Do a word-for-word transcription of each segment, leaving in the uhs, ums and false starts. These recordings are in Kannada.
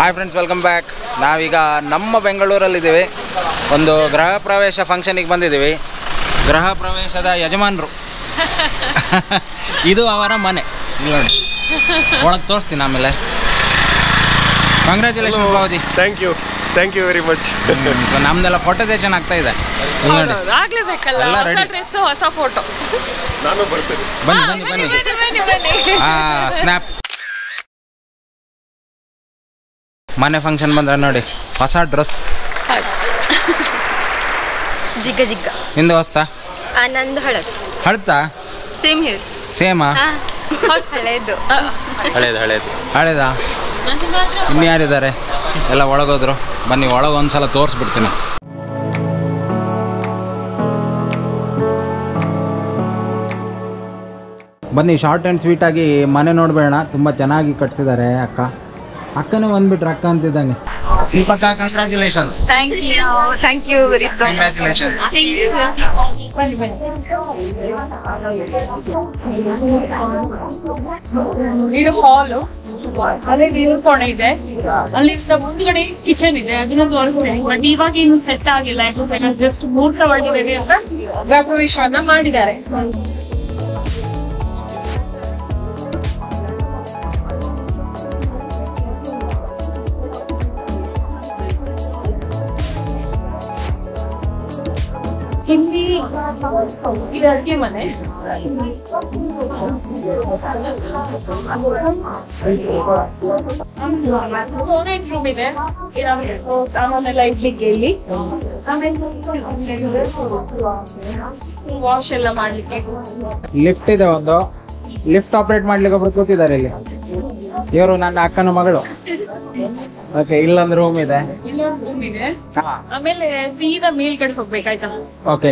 Hi friends, welcome back. ನಾವೀಗ ನಮ್ಮ ಬೆಂಗಳೂರಲ್ಲಿದ್ದೀವಿ. ಒಂದು ಗೃಹ ಪ್ರವೇಶ ಫಂಕ್ಷನಿಗೆ ಬಂದಿದ್ದೀವಿ. ಗೃಹ ಪ್ರವೇಶದ ಯಜಮಾನರು ಇದು ಅವರ ಮನೆ. ನೋಡಿ, ಒಳಗೆ ತೋರಿಸ್ತೀನಿ ಆಮೇಲೆ. ಕಂಗ್ರ್ಯಾಚುಲೇಷನ್ಸ್ ಭಾವಜಿ. Thank you thank you very much. So ನಮ್ದೆಲ್ಲ ಫೋಟೋ ಸೆಷನ್ ಆಗ್ತಾ ಇದೆ. ಬನ್ನಿ ಬನ್ನಿ ಬನ್ನಿ. ಹಾಂ, ಸ್ನ್ಯಾಪ್. ಮನೆ ಫಂಕ್ಷನ್ ಬಂದ್ರೆ ನೋಡಿ, ಹೊಸ ಡ್ರೆಸ್. ಜಿಗ್ಗ ಜಿಗ್ಗ. ನಿಂದು ಹೊಸ್ತಾ? ನಂದು ಹಳದ್. ಹಳತಾ? Same here. ಸೇಮಾ? ಹಳೇದು ಹಳೇದು ಹಳೇದು ಹಳೇದಾ? ಇನ್ನು ಯಾರಿದ್ದಾರೆ? ಎಲ್ಲ ಒಳಗೋದ್ರು. ಬನ್ನಿ, ಒಳಗೆ ಒಂದ್ಸಲ ತೋರಿಸ್ಬಿಡ್ತೀನಿ. ಬನ್ನಿ, ಶಾರ್ಟ್ ಆ್ಯಂಡ್ ಸ್ವೀಟಾಗಿ ಮನೆ ನೋಡ್ಬೇಡ. ತುಂಬ ಚೆನ್ನಾಗಿ ಕಟ್ಸಿದ್ದಾರೆ ಅಕ್ಕ. ಅಕ್ಕನೇ ಬಂದ್ಬಿಟ್ರೆ ಅಕ್ಕ ಅಂತಿದ್ದಂಗೆ. ದೀಪಕ್ಕ, congratulation. Thank you thank you very much. Congratulation. ಬನ್ನಿ ಬನ್ನಿ. ಇದು ಹಾಲು, ಅದೇ ದೇವ್ರ ಕೋಣೆ ಇದೆ. ಅಲ್ಲಿಂದ ಮುಂದ್ಗಡೆ ಕಿಚನ್ ಇದೆ, ಅದನ್ನ ತೋರಿಸ್ತೀನಿ. ಬಟ್ ಇವಾಗ ಇನ್ನು ಸೆಟ್ ಆಗಿಲ್ಲ, ಯಾಕಂದ್ರೆ ಜಸ್ಟ್ ಮುಹೂರ್ತವಾಗಿದ್ದೇವೆ ಅಂತ ಗೃಹ ಪ್ರವೇಶವನ್ನ ಮಾಡಿದ್ದಾರೆ. ಇಲ್ಲಿ ಇದು ಅಡುಗೆ ಮನೆ. ಸೋನೆಟ್ ರೂಮ್ ಇದೆ, ಸಾಮಾನೆಲ್ಲ ಇಡ್ಲಿಕ್ಕೆ ಇಲ್ಲಿ. ವಾಶ್ ಎಲ್ಲ ಮಾಡ್ಲಿಕ್ಕೆ ಲಿಫ್ಟ್ ಇದೆ. ಒಂದು ಲಿಫ್ಟ್ ಆಪರೇಟ್ ಮಾಡ್ಲಿಕ್ಕೆ ಒಬ್ರು ಕೂತಿದ್ದಾರೆ ಇಲ್ಲಿ. ಇವರು ನನ್ನ ಅಕ್ಕನ ಮಗಳು. ಓಕೆ, ಇಲ್ಲೊಂದು ರೂಮ್ ಇದೆ. ಇಲ್ಲೊಂದು ರೂಮ್ ಇದೆ. ಆಮೇಲೆ ಸೀದಾ ಮೇಲ್ಗಡೆ ಹೋಗ್ಬೇಕಾಯ್ತಾ? ಓಕೆ.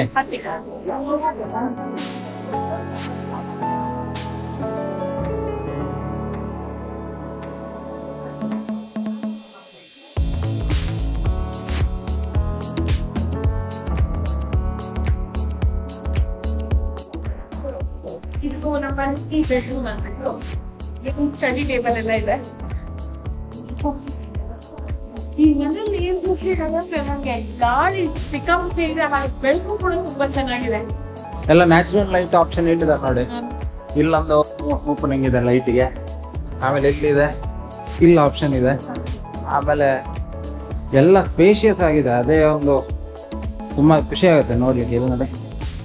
ಇದು ನಮ್ಮ ಬೆಡ್ರೂಮ್ ಅಂದ್ಬಿಟ್ಟು ಸ್ಟಡಿ ಟೇಬಲ್ ಎಲ್ಲ ಇದೆ. ಈ ಮನೇಲಿ ಏನ್ ಖುಷಿ ಆಗತ್ತೆ ನಮ್ಗೆ, ಗಾಳಿ ಸಿಕ್ಕಾಪಟ್ಟೆ ಇದೆ, ಬೆಳಕು ಕೂಡ ತುಂಬಾ ಚೆನ್ನಾಗಿದೆ. ಎಲ್ಲ ನ್ಯಾಚುರಲ್ ಲೈಟ್ ಆಪ್ಷನ್ ಇಟ್ಟಿದ್ದಾರೆ ನೋಡಿ. ಇಲ್ಲೊಂದು ಓಪನಿಂಗ್ ಇದೆ ಲೈಟಿಗೆ. ಆಮೇಲೆ ಇಲ್ಲಿದೆ, ಇಲ್ಲ ಆಪ್ಷನ್ ಇದೆ. ಆಮೇಲೆ ಎಲ್ಲ ಸ್ಪೇಷಿಯಸ್ ಆಗಿದೆ. ಅದೇ ಒಂದು ತುಂಬಾ ಖುಷಿ ಆಗುತ್ತೆ ನೋಡ್ಲಿಕ್ಕೆ. ಇದು ನೋಡಿ,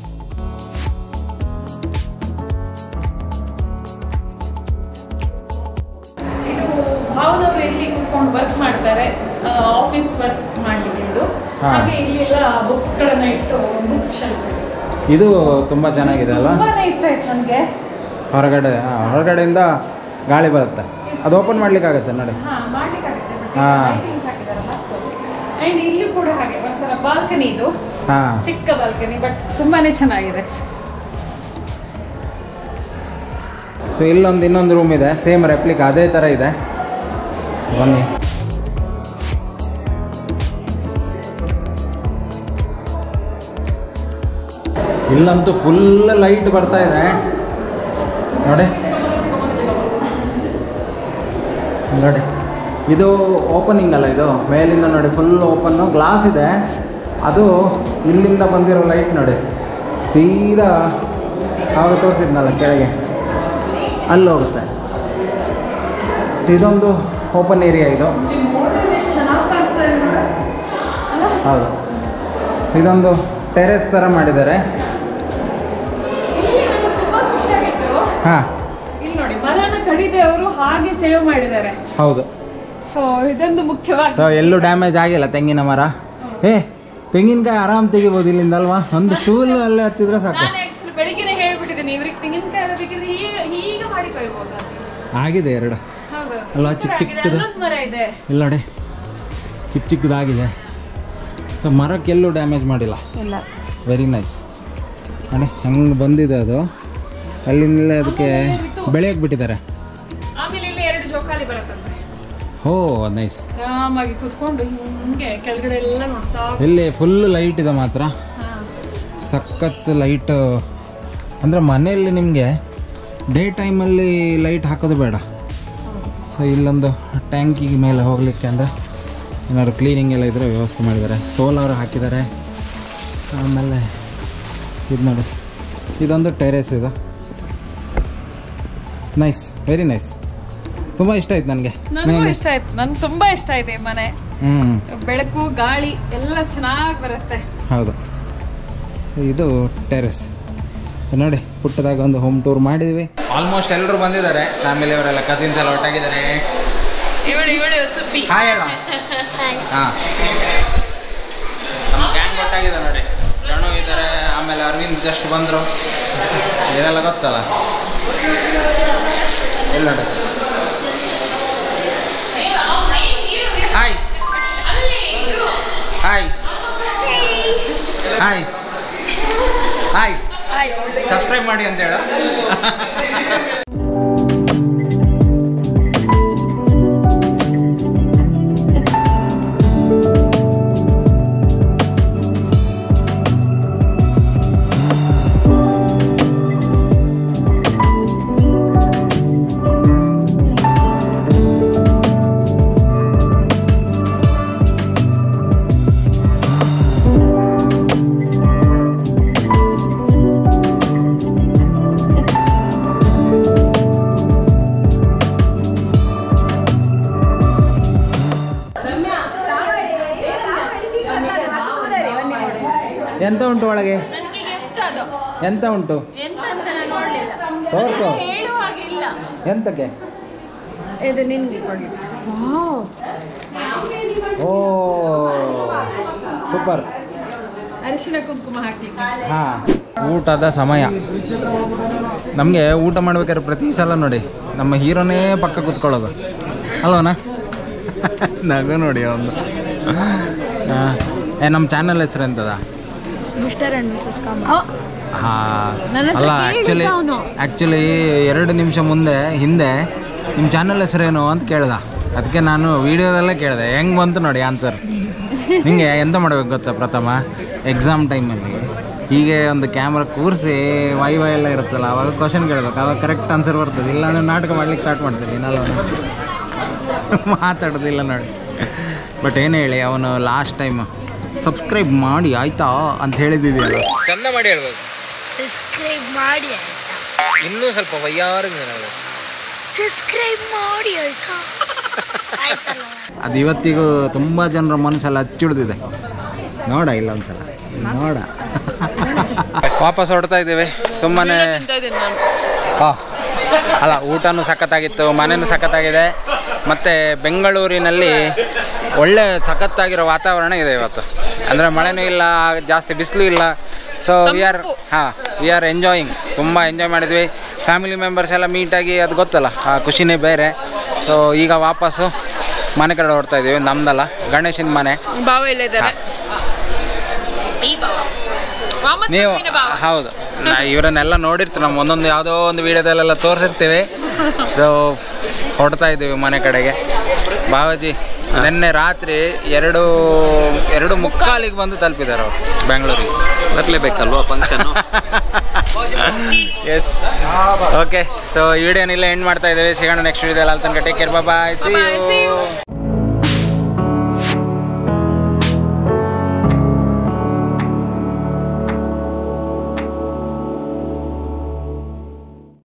ಭಾವನವರು ಇಲ್ಲಿ ಕುತ್ಕೊಂಡು ವರ್ಕ್ ಮಾಡ್ತಾರೆ, ಆಫೀಸ್ ವರ್ಕ್ ಮಾಡ್ಲಿಕ್ಕೆ. ಇದು ಹಾಗೆ ಇಲ್ಲೆಲ್ಲ ಬುಕ್ಸ್ ಗಳನ್ನ ಇಟ್ಟು ಬುಕ್ಸ್ ಶೆಲ್ಫ್. ಇದು ತುಂಬಾ ಚೆನ್ನಾಗಿದೆ ಅಲ್ಲ? ತುಂಬಾನೇ ಇಷ್ಟ ಆಯ್ತು ನನಗೆ. ಹೊರಗಡೆ ಹೊರಗಡೆಯಿಂದ ಗಾಳಿ ಬರುತ್ತೆ. ಅದು ಓಪನ್ ಮಾಡ್ಲಿಕ್ಕೆ ಆಗುತ್ತೆ ನೋಡಿ. ಹಾ, ಮಾಡ್ಲಿಕ್ಕೆ ಆಗುತ್ತೆ. ಹಾ, ಲೈಟಿಂಗ್ಸ್ ಹಾಕಿದಾರಲ್ಲ. ಅಂಡ್ ಇಲ್ಲಿ ಕೂಡ ಹಾಗೆ ಒಂಥರ ಬಾಲ್ಕನಿ. ಇದು ಹಾ, ಚಿಕ್ಕ ಬಾಲ್ಕನಿ, ಬಟ್ ತುಂಬಾನೇ ಚೆನ್ನಾಗಿದೆ. ಸೊ ಇಲ್ಲೊಂದು ಇನ್ನೊಂದು ರೂಮ್ ಇದೆ, ಸೇಮ್ ರೆಪ್ಲಿಕ್ ಅದೇ ಥರ ಇದೆ. ಬನ್ನಿ. ಇಲ್ಲಂತೂ ಫುಲ್ ಲೈಟ್ ಬರ್ತಾ ಇದೆ ನೋಡಿ. ನೋಡಿ, ಇದು ಓಪನಿಂಗ್ ಅಲ್ಲ, ಇದು ಮೇಲಿಂದ ನೋಡಿ ಫುಲ್ ಓಪನ್ನು. ಗ್ಲಾಸ್ ಇದೆ. ಅದು ಇಲ್ಲಿಂದ ಬಂದಿರೋ ಲೈಟ್ ನೋಡಿ, ಸೀದಾ ಆವಾಗ ತೋರಿಸಿದ್ನಲ್ಲ ಕೆಳಗೆ, ಅಲ್ಲಿ ಹೋಗುತ್ತೆ. ಇದೊಂದು ಓಪನ್ ಏರಿಯಾ ಇದು. ಹೌದು, ಇದೊಂದು ಟೆರೆಸ್ ಥರ ಮಾಡಿದ್ದಾರೆ. ಹಾಂ, ಇಲ್ಲಿ ನೋಡಿ, ಮರನ ಕಡಿದೆ ಅವರು ಹಾಗೆ ಸೇವ್ ಮಾಡಿದ್ದಾರೆ. ಹೌದು. ಸೊ ಇದೊಂದು ಮುಖ್ಯವಾಗಿ. ಸೊ ಎಲ್ಲೂ ಡ್ಯಾಮೇಜ್ ಆಗಿಲ್ಲ ತೆಂಗಿನ ಮರ. ಏ, ತೆಂಗಿನಕಾಯಿ ಆರಾಮ್ ತೆಗಿಬೋದು ಇಲ್ಲಿಂದ ಅಲ್ವಾ? ಒಂದು ಸ್ಟೂಲ್ ಅಲ್ಲೇ ಹತ್ತಿದ್ರೆ ಸಾಕು. ನಾನು ಆಕ್ಚುಲಿ ಬೆಳಿಗ್ಗೆನೇ ಹೇಳ್ಬಿಟ್ಟಿದ್ದೀನಿ ಇವ್ರಿಗೆ, ತೆಂಗಿನಕಾಯಿ ಬೇಕಿದ್ರೆ ಈಗ ಹೀಗೆ ಮಾಡಿ ಕೊಯ್ಬೋದು. ಆಗಿದೆ ಎರಡು ಅಲ್ವಾ? ಚಿಕ್ಕ ಚಿಕ್ಕದು ಮರ ಇದೆ. ಇಲ್ಲ ನೋಡಿ, ಚಿಕ್ಕ ಚಿಕ್ಕದಾಗಿದೆ. ಸೊ ಮರಕ್ಕೆಲ್ಲೂ ಡ್ಯಾಮೇಜ್ ಮಾಡಿಲ್ಲ. ಇಲ್ಲ, ವೆರಿ ನೈಸ್ ನೋಡಿ. ಹೆಂಗೆ ಬಂದಿದೆ ಅದು, ಅಲ್ಲಿಂದಲೇ ಅದಕ್ಕೆ ಬೆಳೆಯಕ್ಕೆ ಬಿಟ್ಟಿದ್ದಾರೆ. ಆಮೇಲೆ ಇಲ್ಲಿ ಎರಡು ಜೋಕಾಲಿ ಬರುತ್ತಂತೆ. ಓ, ನೈಸ್. ಆರಾಮಾಗಿ ಕೂತ್ಕೊಂಡು ಹಿಂಗೆ ಕೆಳಗಡೆ ಎಲ್ಲ ನೋಡ್ತಾ. ಇಲ್ಲಿ ಫುಲ್ ಲೈಟ್ ಇದೆ ಮಾತ್ರ, ಸಖತ್ ಲೈಟ್. ಅಂದರೆ ಮನೆಯಲ್ಲಿ ನಿಮಗೆ ಡೇ ಟೈಮಲ್ಲಿ ಲೈಟ್ ಹಾಕೋದು ಬೇಡ, ಸೊ ಇಲ್ಲೊಂದು ಟ್ಯಾಂಕಿಗೆ ಮೇಲೆ ಹೋಗಲಿಕ್ಕೆ ಅಂದರೆ ಏನಾದ್ರು ಕ್ಲೀನಿಂಗ್ ಎಲ್ಲ ಇದ್ದರೆ ವ್ಯವಸ್ಥೆ ಮಾಡಿದ್ದಾರೆ. ಸೋಲಾರ್ ಹಾಕಿದ್ದಾರೆ. ಆಮೇಲೆ ಇದು ನೋಡಿ, ಇದೊಂದು ಟೆರೇಸ್ ಇದು. Nice, very nice. ತುಂಬ ಇಷ್ಟ ಆಯ್ತು ನನಗೆ. ನನಗೂ ಇಷ್ಟ ಆಯ್ತು, ನನ್ಗೆ ತುಂಬ ಇಷ್ಟ ಆಯ್ತು ಈ ಮನೆ. ಹ್ಞೂ, ಬೆಳಕು ಗಾಳಿ ಎಲ್ಲ ಚೆನ್ನಾಗಿ ಬರುತ್ತೆ. ಹೌದು, ಇದು ಟೆರೇಸ್ ನೋಡಿ. ಪುಟ್ಟದಾಗ ಒಂದು ಹೋಮ್ ಟೂರ್ ಮಾಡಿದ್ವಿ. ಆಲ್ಮೋಸ್ಟ್ ಎಲ್ಲರೂ ಬಂದಿದ್ದಾರೆ, ಫ್ಯಾಮಿಲಿ ಅವರೆಲ್ಲ, ಕಸಿನ್ಸ್ ಎಲ್ಲ ಒಟ್ಟಾಗಿದ್ದಾರೆ. ಇವಳು ಇವಳು ಸುಬ್ಬಿ. ಹಾಯ್ ಹೇಳ. ಹಾಂ, ನಮ್ಮ ಗ್ಯಾಂಗ್ ಒಟ್ಟಾಗಿದೆ ನೋಡಿ. ರಣು ಇದ್ದಾರೆ, ಆಮೇಲೆ ಅರವಿಂದ್ ಜಸ್ಟ್ ಬಂದರು. ಇದೆಲ್ಲ ಗೊತ್ತಲ್ಲ. ಎಲ್ಲ ನೋಡಿ. Hi hi hi hi subscribe ಮಾಡಿ ಅಂತ ಹೇಳ. ಎಂತ ಉಂಟು ಒಳಗೆ? ಎಂತ ಉಂಟು ತೋರ್ಸು. ಎಂತಕ್ಕೆ? Oh super. ಅರಿಶಿನ ಕುಂಕುಮ ಹಾಕಿ. ಹಾಂ, ಊಟದ ಸಮಯ. ನಮಗೆ ಊಟ ಮಾಡ್ಬೇಕಾದ್ರೆ ಪ್ರತಿ ಸಲ ನೋಡಿ ನಮ್ಮ ಹೀರೋನೇ ಪಕ್ಕ ಕೂತ್ಕೊಳ್ಳೋದು ಅಲ್ವನಾ? ನಗು ನೋಡಿ ಅವನು. ಹಾಂ, ಏ ನಮ್ಮ ಚಾನಲ್ ಹೆಸರು ಎಂತದ? Mister and missus Kamath. ಹಾಂ, ಅಲ್ಲ ಆ್ಯಕ್ಚುಲಿ ಆ್ಯಕ್ಚುಲಿ ಎರಡು ನಿಮಿಷ ಮುಂದೆ ಹಿಂದೆ ನಿಮ್ಮ ಚಾನಲ್ ಹೆಸರೇನು ಅಂತ ಕೇಳ್ದ. ಅದಕ್ಕೆ ನಾನು ವೀಡಿಯೋದಲ್ಲೇ ಕೇಳಿದೆ. ಹೆಂಗೆ ಬಂತು ನೋಡಿ ಆನ್ಸರ್. ನಿಂಗೆ ಎಂತ ಮಾಡ್ಬೇಕು ಗೊತ್ತಾ? ಪ್ರಥಮ ಎಕ್ಸಾಮ್ ಟೈಮಲ್ಲಿ ಹೀಗೆ ಒಂದು ಕ್ಯಾಮ್ರಾ ಕೂರಿಸಿ ವೈ ವೈ ಎಲ್ಲ ಇರುತ್ತಲ್ಲ, ಅವಾಗ ಕ್ವಶನ್ ಕೇಳ್ಬೇಕು, ಅವಾಗ ಕರೆಕ್ಟ್ ಆನ್ಸರ್ ಬರ್ತದೆ. ಇಲ್ಲಾಂದರೆ ನಾಟಕ ಮಾಡ್ಲಿಕ್ಕೆ ಸ್ಟಾರ್ಟ್ ಮಾಡ್ತೀನಿ ಇನ್ನಲ್ಲ ಮಾತಾಡೋದಿಲ್ಲ ನೋಡಿ. ಬಟ್ ಏನು ಹೇಳಿ, ಅವನು ಲಾಸ್ಟ್ ಟೈಮ್ ಸಬ್ಸ್ಕ್ರೈಬ್ ಮಾಡಿ ಆಯ್ತಾ ಅಂತ ಹೇಳಿದ್ದಿದೆಯಲ್ಲ, ಚಂದ ಮಾಡಿ ಹೇಳ್ಬೇಕು. ಸಬ್ಸ್ಕ್ರೈಬ್ ಮಾಡಿ ಆಯ್ತಾ? ಇನ್ನೂ ಸ್ವಲ್ಪ ವಯ್ಯಾರದಿಂದ ನಾವು ಸಬ್ಸ್ಕ್ರೈಬ್ ಮಾಡಿ ಆಯ್ತಾ? ಅದು ಇವತ್ತಿಗೂ ತುಂಬ ಜನರ ಮನಸ್ಸೆಲ್ಲ ಹಚ್ಚಿಡ್ದಿದೆ. ನೋಡ ಇಲ್ಲ ಒಂದ್ಸಲ ನೋಡ. ವಾಪಸ್ ಹೊರಡ್ತಾ ಇದ್ದೀವಿ. ತುಂಬಾನೇ ಹಾಂ, ಅಲ್ಲ ಊಟನೂ ಸಖತ್ತಾಗಿತ್ತು, ಮನೆಯೂ ಸಖತ್ತಾಗಿದೆ. ಮತ್ತು ಬೆಂಗಳೂರಿನಲ್ಲಿ ಒಳ್ಳೆ ಸಖತ್ತಾಗಿರೋ ವಾತಾವರಣ ಇದೆ ಇವತ್ತು. ಅಂದರೆ ಮಳೆನೂ ಇಲ್ಲ, ಜಾಸ್ತಿ ಬಿಸಿಲು ಇಲ್ಲ. ಸೊ ವಿ ಆರ್ ಹಾಂ ವಿ ಆರ್ ಎಂಜಾಯಿಂಗ್. ತುಂಬ ಎಂಜಾಯ್ ಮಾಡಿದ್ವಿ. ಫ್ಯಾಮಿಲಿ ಮೆಂಬರ್ಸ್ ಎಲ್ಲ ಮೀಟಾಗಿ, ಅದು ಗೊತ್ತಲ್ಲ, ಆ ಖುಷಿನೇ ಬೇರೆ. ಸೊ ಈಗ ವಾಪಸ್ಸು ಮನೆ ಕಡೆ ಹೊರಡ್ತಾ ಇದ್ದೀವಿ. ನಮ್ದಲ್ಲ, ಗಣೇಶನ ಮನೆ. ಭಾವ ಇಲ್ಲ ಇದ್ದಾರೆ. ನೀವು ಹೌದು, ನಾ ಇವರನ್ನೆಲ್ಲ ನೋಡಿರ್ತೀವಿ, ನಮ್ಮ ಒಂದೊಂದು ಯಾವುದೋ ಒಂದು ವೀಡಿಯೋದಲ್ಲೆಲ್ಲ ತೋರಿಸಿರ್ತೀವಿ. ಸೊ ಹೊರಡ್ತಾ ಇದ್ದೀವಿ ಮನೆ ಕಡೆಗೆ. ಭಾವಜಿ ನಿನ್ನೆ ರಾತ್ರಿ ಎರಡು ಎರಡು ಮುಕ್ಕಾಲಿಗೆ ಬಂದು ತಲುಪಿದ್ದಾರೆ ಅವರು ಬೆಂಗಳೂರಿಗೆ. ಬರಲೇಬೇಕಲ್ವಾ ಫಂಕ್ಷನ್ನು? Yes, okay. ಸೊ ಈ ವಿಡಿಯೋನೆಲ್ಲ ಎಂಡ್ ಮಾಡ್ತಾ ಇದ್ದೀವಿ. ಸಿಗೋಣ ನೆಕ್ಸ್ಟ್ ವಿಡಿಯೋದಲ್ಲಿ. ಅಲ್ಲಿ ತನಕ take care, bye, see you.